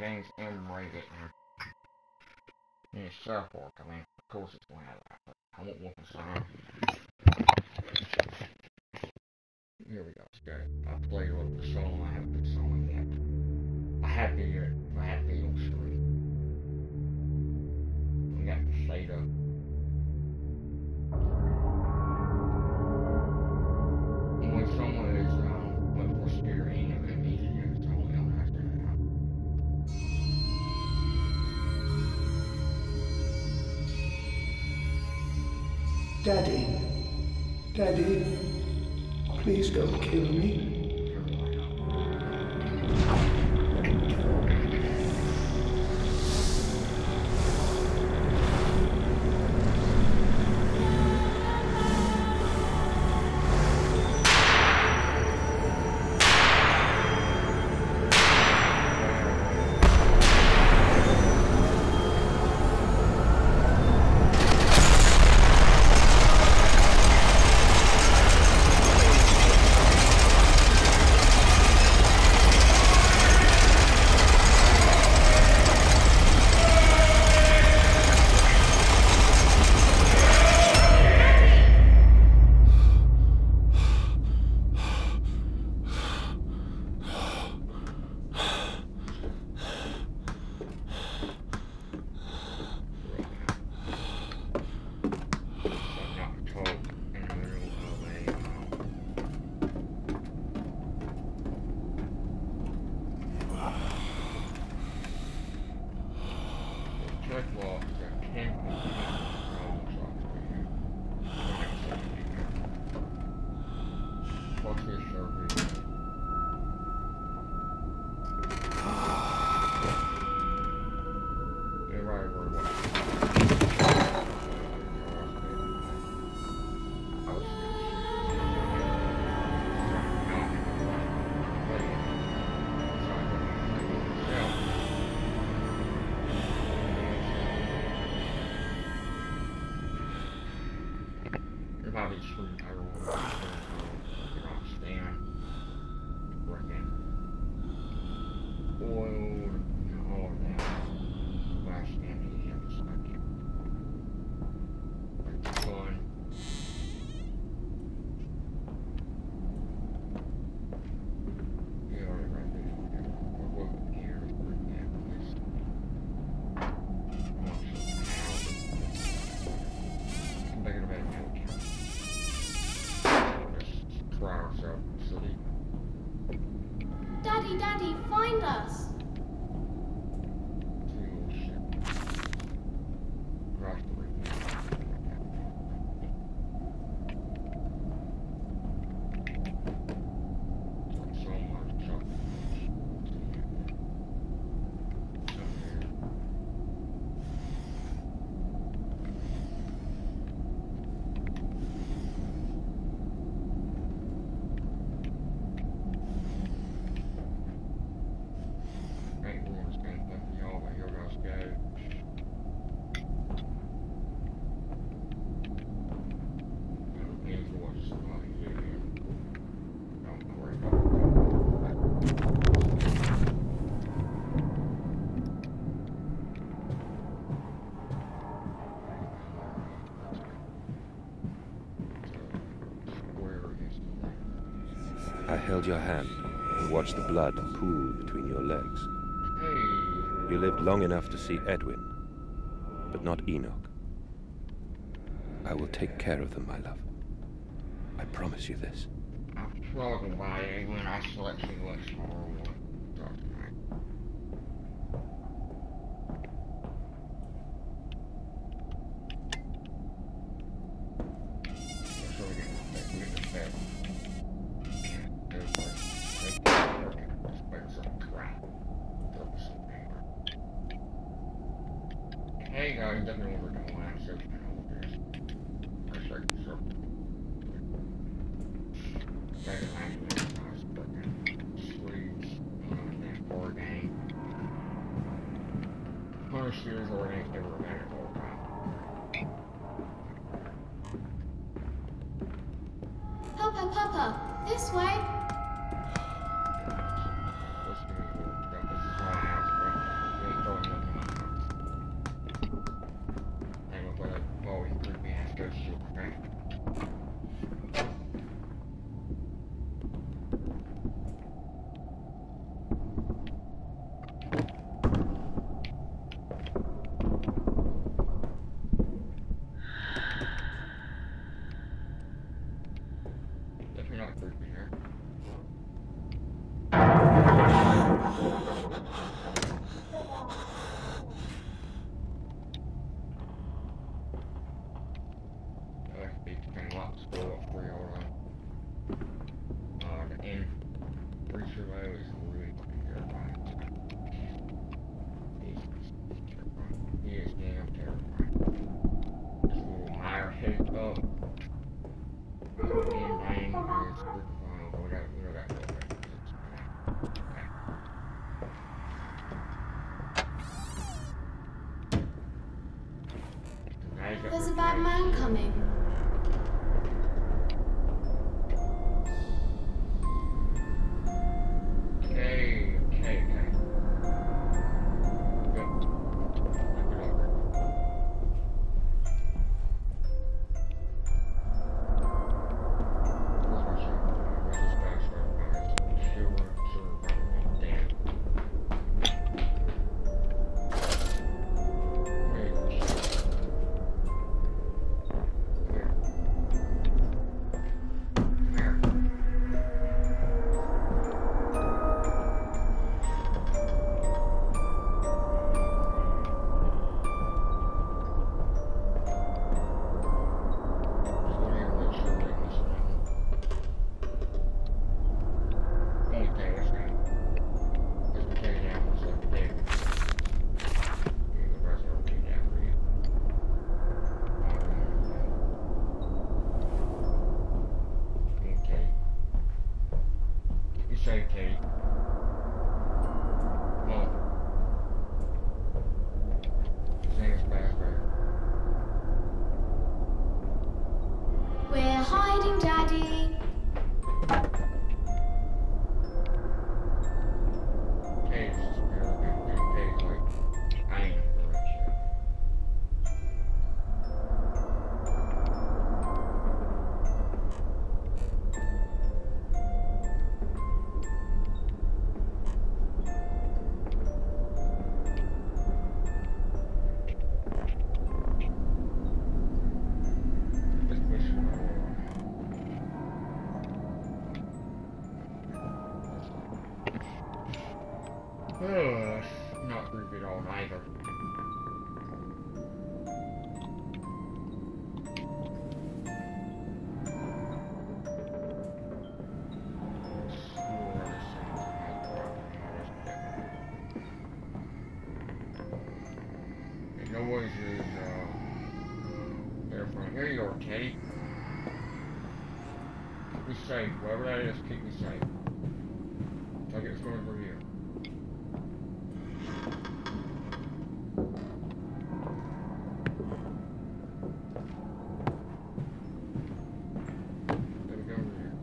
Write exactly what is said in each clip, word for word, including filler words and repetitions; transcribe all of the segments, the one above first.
game's M-rated and it's South Park. I mean, of course it's going to have that, but I want Wolfenstein. Here we go, let's go. I played with the song, I haven't put the song yet. I have to hear it, I have to be on stream. We got the Theta. When someone is um, much more scary and it needs to get its own out, I figure it out. Daddy, Daddy, please don't kill me. Probably screwed everyone with rock stand, freaking oiled, and all of that. Glass stand, he had this stuck in. Like the fun. You already read this one here. We're looking here, we're looking at this. I'm thinking about it now. Daddy, Daddy, find us! I held your hand and watched the blood pool between your legs. You lived long enough to see Edwin, but not Enoch. I will take care of them, my love. I promise you this. I'm struggling by it when I select you what's more one. Hey guys, definitely we're going to land so we can hold this. For a second, so. Second language, I was fucking Swedes, um, that four game. Hunter series or they were better all the time. Papa, Papa, this way! Let's do it. This is my house, bro. There's a bad man coming. Okay, okay, okay. Good. Keep it over. Where's my shit? Where's this bastard? Alright, sewer, sewer, probably. Damn. Where you go, shit? Where? Where? Just want to make sure we don't miss nothing. Okay, that's right. Let's go take it down for a second. There. Here, the rest of it take it down for you. Okay. Keep you safe, Katie. Come on. His name is Fazbear. We're hiding, Daddy. Katie's just barely being big Katie's like, I ain't for that shit. Let's push it over. Oh, that's not creepy at all either. Swore this thing's in my throat. The noise is, uh, there from here you are, Teddy. Keep me safe. Whatever that is, keep me safe. It's like it's going over here. Let me go over here.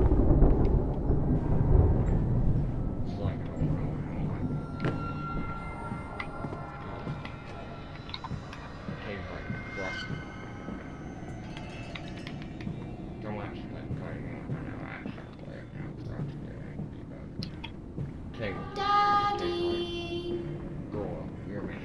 It's like an old road. I don't like that. Okay, like rough. Don't actually let it cut it out. I know I actually play it now. It's not too angry about it. Okay, Daddy. grow up. You're a man.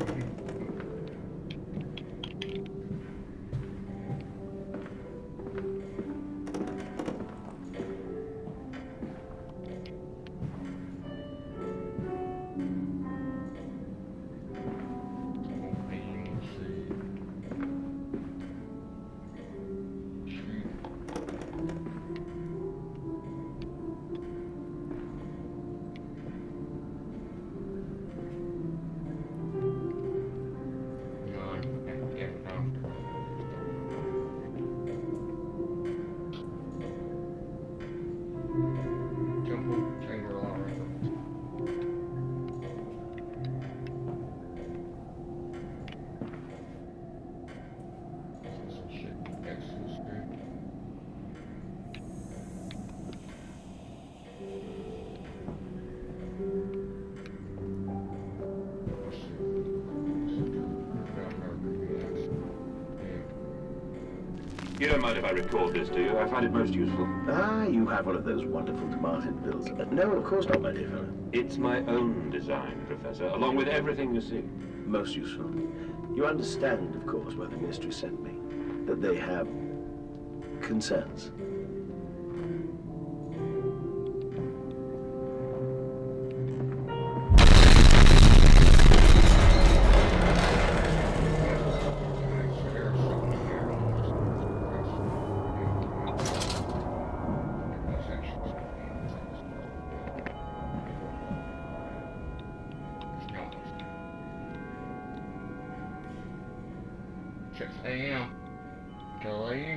You don't mind if I record this, do you? I find it most useful. Ah, you have one of those wonderful Martin bills. Uh, no, of course not, my dear fellow. It's my own design, Professor, along with everything you see. Most useful. You understand, of course, why the Ministry sent me. That they have concerns. six A M to leave.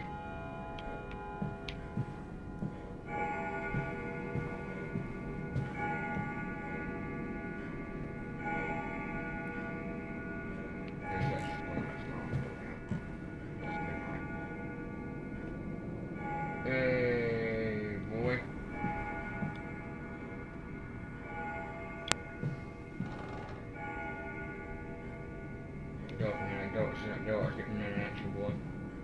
Guess that's what it's going for now. door, see that door, getting in that action, boy.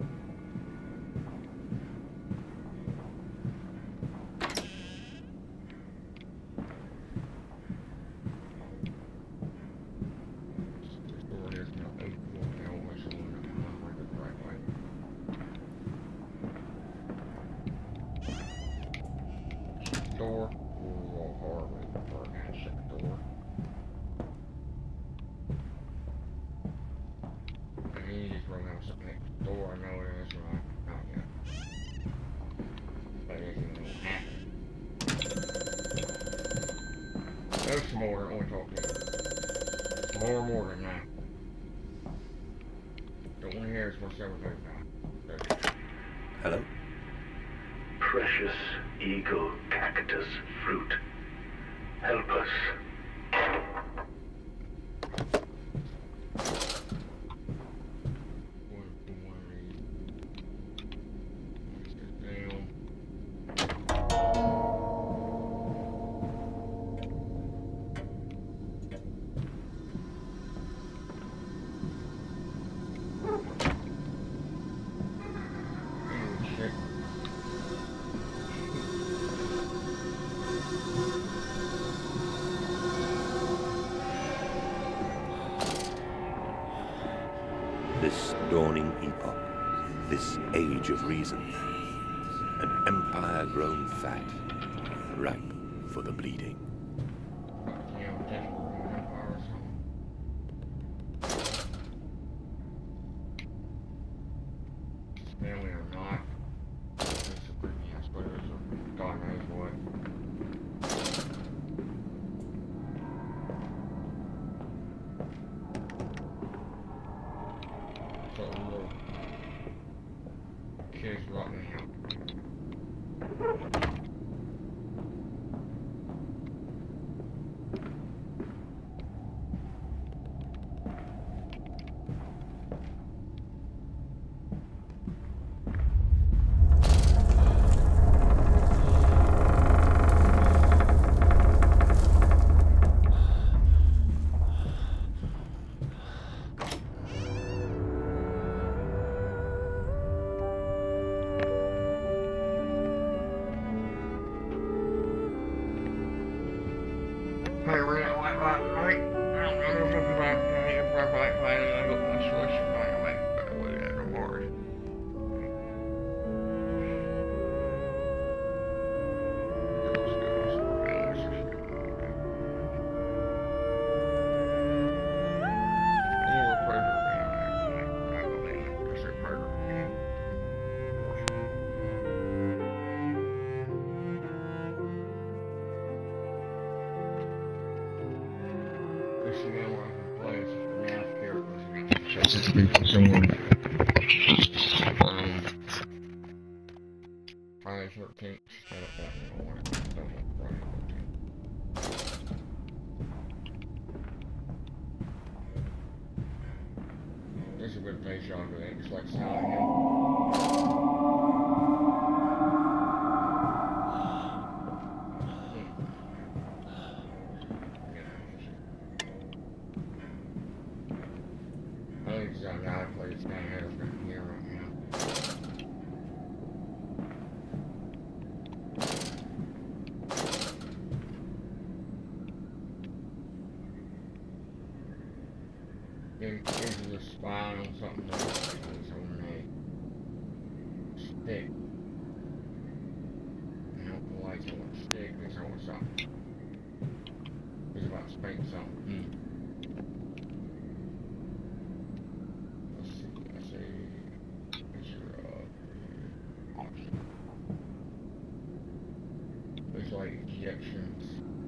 This door here's not open, okay, I'll always hold it, I'm not going to go the right way. Door, ooh, a little hard way for a guy to shut the door. Easy for him to something next door, I know it is, right? Not yet. But anything will happen. There's some more, I want to talk to you. More and more than that. Don't want to hear as much as everybody about. Hello? Precious eagle cactus fruit. Help us. This dawning epoch, this age of reason, an empire grown fat, ripe for the bleeding. Family or not, it's a pretty ass, but it's a God knows what. So little kids rotting out. Hey, we're gonna like, like, like, I don't know if I'm back, I am back, back, back, and I got my solution back, I might back away that no more. Just to be for someone. Um, Friday thirteenth. I don't that one. I want it. Don't want Friday thirteenth. This is a good place, y'all, but ain't just like Silent Hill. I think it's got a guy that plays down here from here right now. Then this is a spine on something that looks like it's on a stick. I don't know why it's on a stick, it's on something. It's about to spank something. Mm. There's like injections.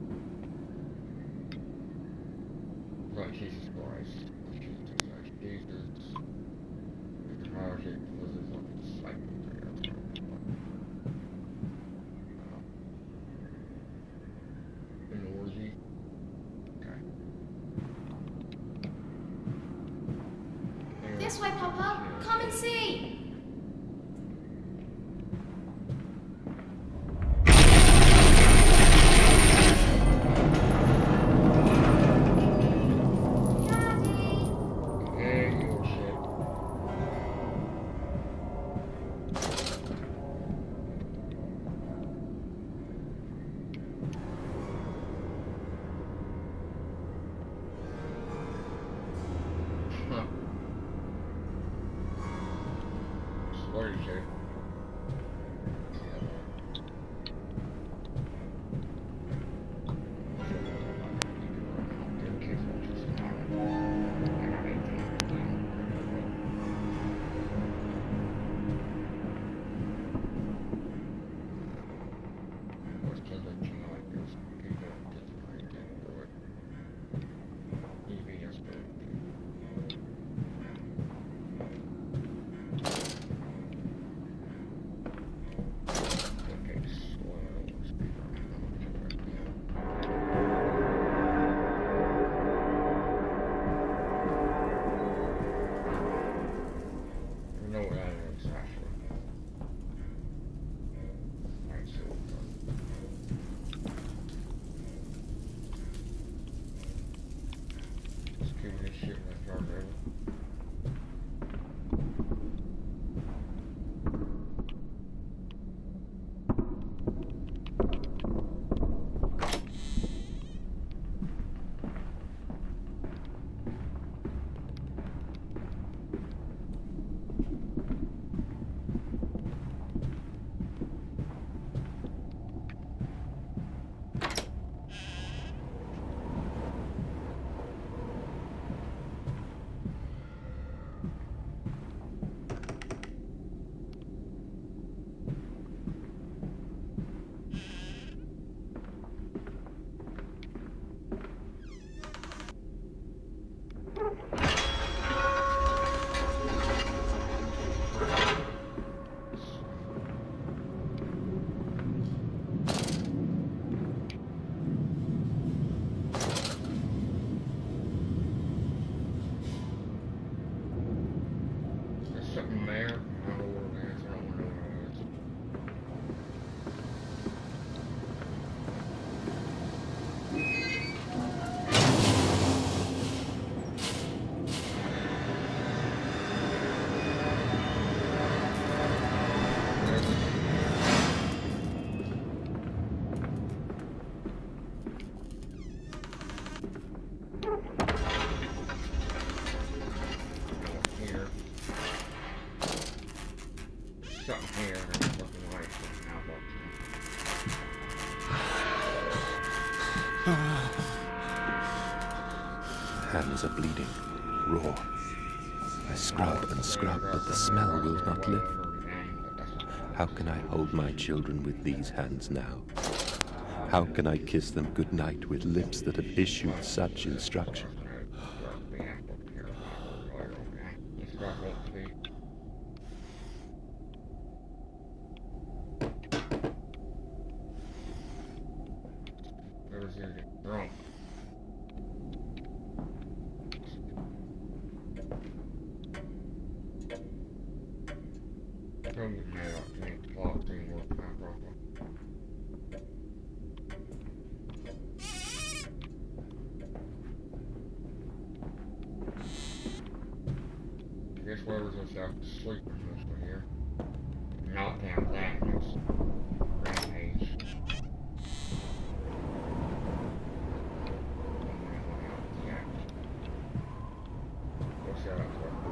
Like Jesus Christ. Jesus Christ. Jesus. The project was his like disciple. An orgy. Okay. This way, Papa. Come and see. Hey, your shit. hands are bleeding, raw. I scrub and scrub, but the smell will not lift. How can I hold my children with these hands now? How can I kiss them goodnight with lips that have issued such instruction? I guess whoever's himself asleep in this one here. Knock down that next rampage. What's that up for?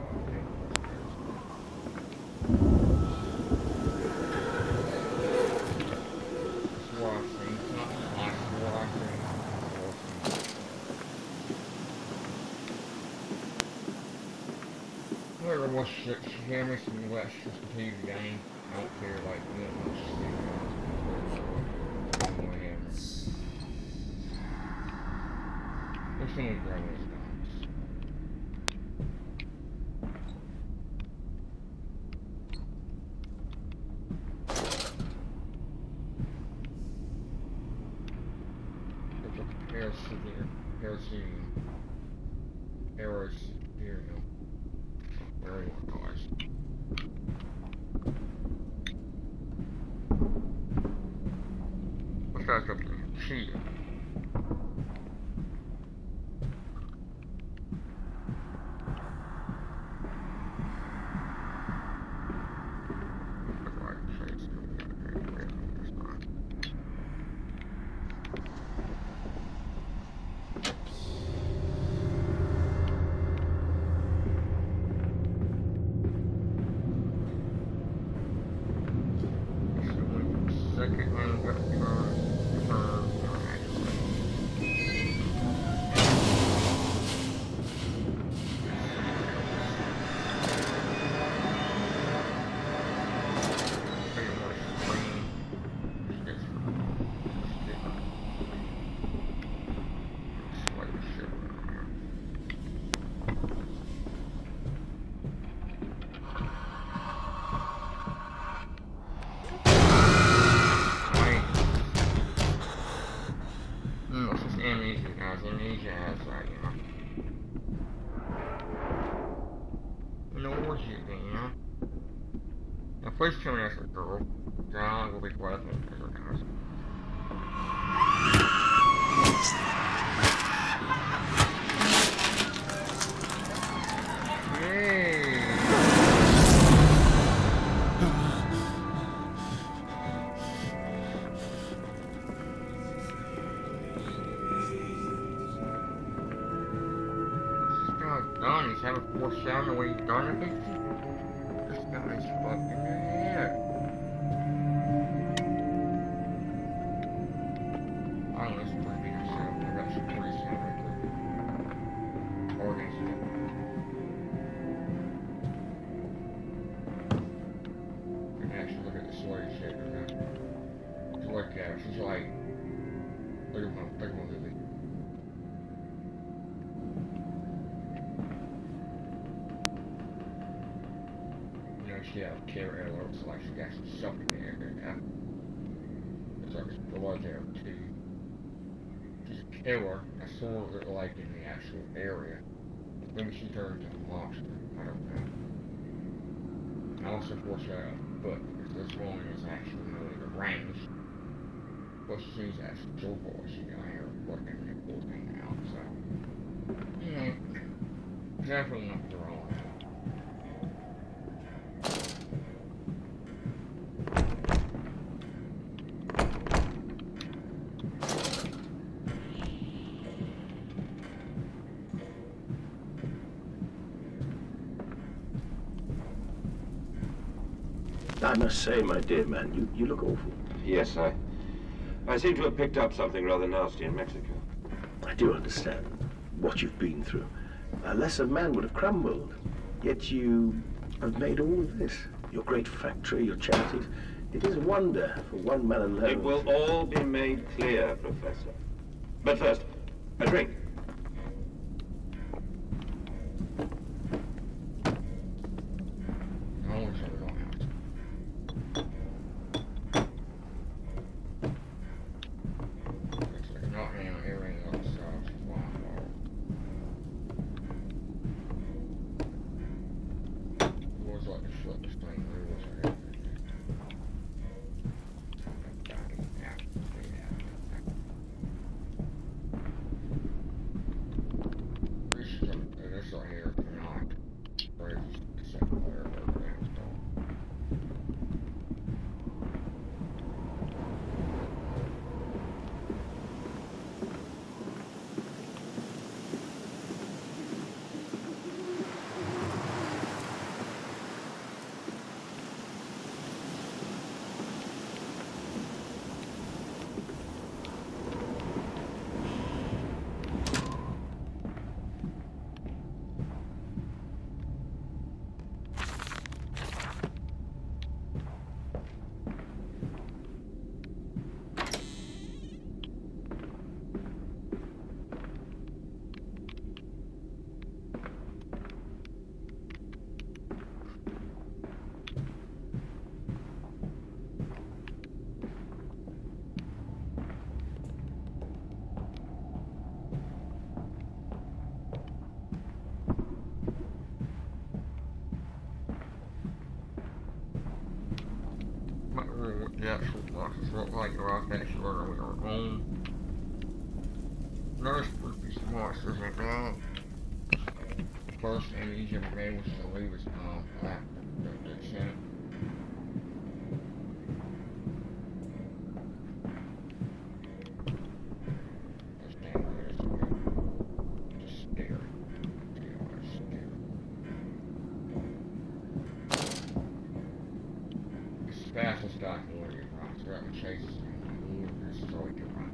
That's what I've seen. It's not nice what I've seen. Whatever was shit, hear me, so let's just continue the game. I don't care, like, what much shit. I'm gonna hammer. There's so many brothers, guys. There's a parasite, parasite, arrows here, no. Very well, guys. What's that up there? Cheating. Look like a face. Second one, but for, for, actually. Pretty much green. Skits for, skit. Slight shit around here. Amnesia, guys. Amnesia has that, you know. You know what you think, you know? Now, please tell me that's a girl. John will be quiet and her guys. Yay! Done. He's having foreshadowing the way he's done it. This guy's fucking in the head. I don't know, it's pretty big yourself. I got some pretty sound right there. Organs. You can actually look at the slave shape of that. Just look at her. She's like, look at one, look at one, Lily. She had a carrot, it looks like she got some something in there now. It's like it's blood there too. She's a killer. I saw her like in the actual area. Maybe she turned into a monster. I don't know. I also foreshadowed a book because this woman is actually really the range. But she's actually so boy. She got her working and cool thing now, so you know, definitely not the wrong. I must say, my dear man, you, you look awful. Yes, I... I seem to have picked up something rather nasty in Mexico. I do understand. what you've been through. A lesser man would have crumbled. Yet you have made all of this. Your great factory, your charities. It is a wonder for one man alone. It will all be made clear, Professor. But first, a drink. The actual boxes look like you're off next to where we are home. Another spooky monsters like that. The first image ever made was to leave his mom back. That's it. Just damn weird. Just scary. Yeah, it's scary. It's the fastest guy can learn. Throughout the chase and destroy your run.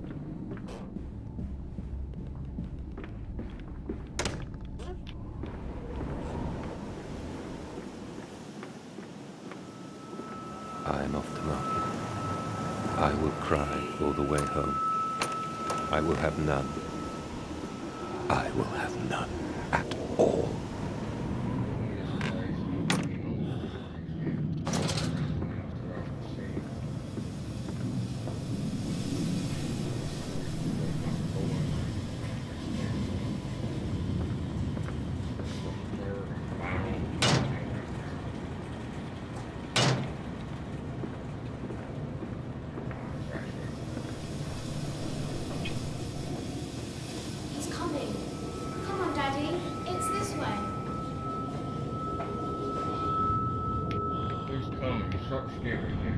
I am off to market. I will cry all the way home. I will have none. I will have none at all. Stop scaring me.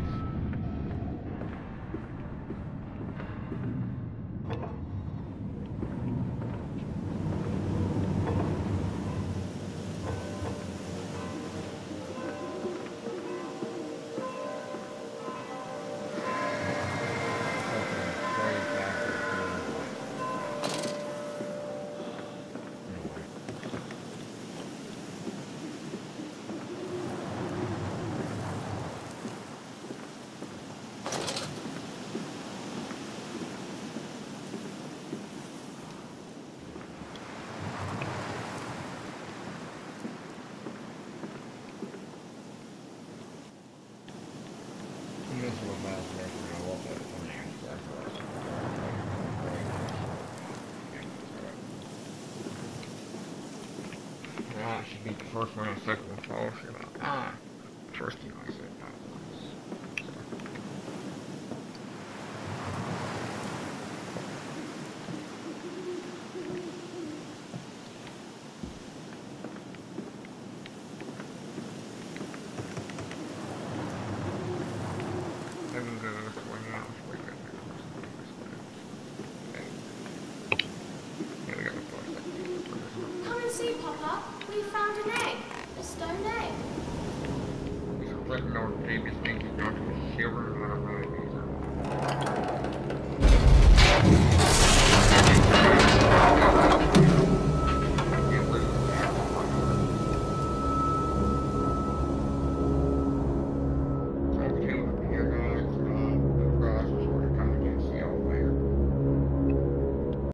That should be the first one and second one policy about ah first thing I said that was I can go this way now, it's way better. Yeah, we got the first second. Come and see, Papa. We found an egg. A stone egg. He's clicking on the previous thing he's going to the silver and I don't know what it is.